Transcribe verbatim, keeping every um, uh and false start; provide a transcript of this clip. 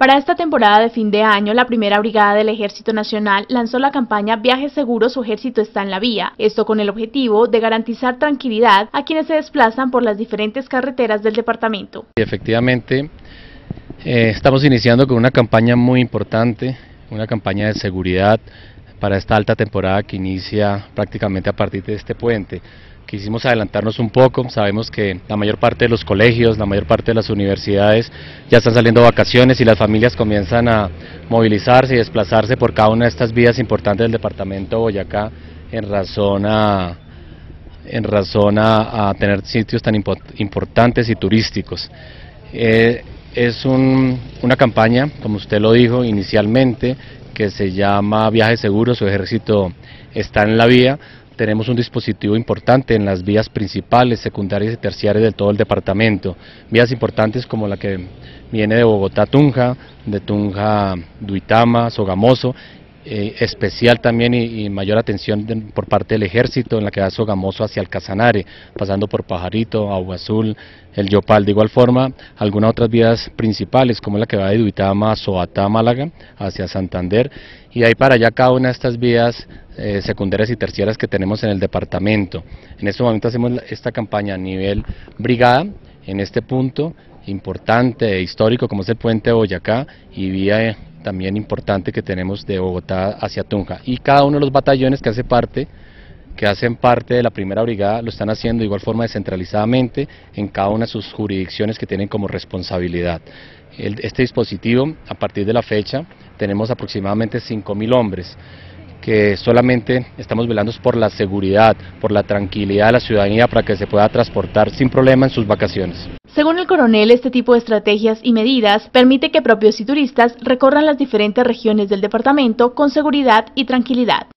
Para esta temporada de fin de año, la primera brigada del Ejército Nacional lanzó la campaña Viajes Seguros, su ejército está en la vía. Esto con el objetivo de garantizar tranquilidad a quienes se desplazan por las diferentes carreteras del departamento. Efectivamente, eh, estamos iniciando con una campaña muy importante, una campaña de seguridad para esta alta temporada que inicia prácticamente a partir de este puente. Quisimos adelantarnos un poco, sabemos que la mayor parte de los colegios, la mayor parte de las universidades ya están saliendo de vacaciones y las familias comienzan a movilizarse y desplazarse por cada una de estas vías importantes del departamento de Boyacá en razón a, en razón a, a tener sitios tan importantes y turísticos. Eh, es un, una campaña, como usted lo dijo inicialmente, que se llama Viajes Seguros, su ejército está en la vía. Tenemos un dispositivo importante en las vías principales, secundarias y terciarias de todo el departamento. Vías importantes como la que viene de Bogotá a Tunja, de Tunja a Duitama, Sogamoso, eh, especial también y, y mayor atención de, por parte del ejército en la que va Sogamoso hacia el Casanare, pasando por Pajarito, Agua Azul, el Yopal. De igual forma, algunas otras vías principales como la que va de Duitama a Soatá, Málaga, hacia Santander, y de ahí para allá cada una de estas vías eh, secundarias y terciarias que tenemos en el departamento. En este momento hacemos esta campaña a nivel brigada, en este punto importante e histórico como es el puente de Boyacá, y vía eh, también importante que tenemos de Bogotá hacia Tunja, y cada uno de los batallones que hace parte que hacen parte de la primera brigada lo están haciendo de igual forma descentralizadamente en cada una de sus jurisdicciones que tienen como responsabilidad. El, este dispositivo, a partir de la fecha, tenemos aproximadamente cinco mil hombres que solamente estamos velando por la seguridad, por la tranquilidad de la ciudadanía para que se pueda transportar sin problema en sus vacaciones. Según el coronel, este tipo de estrategias y medidas permite que propios y turistas recorran las diferentes regiones del departamento con seguridad y tranquilidad.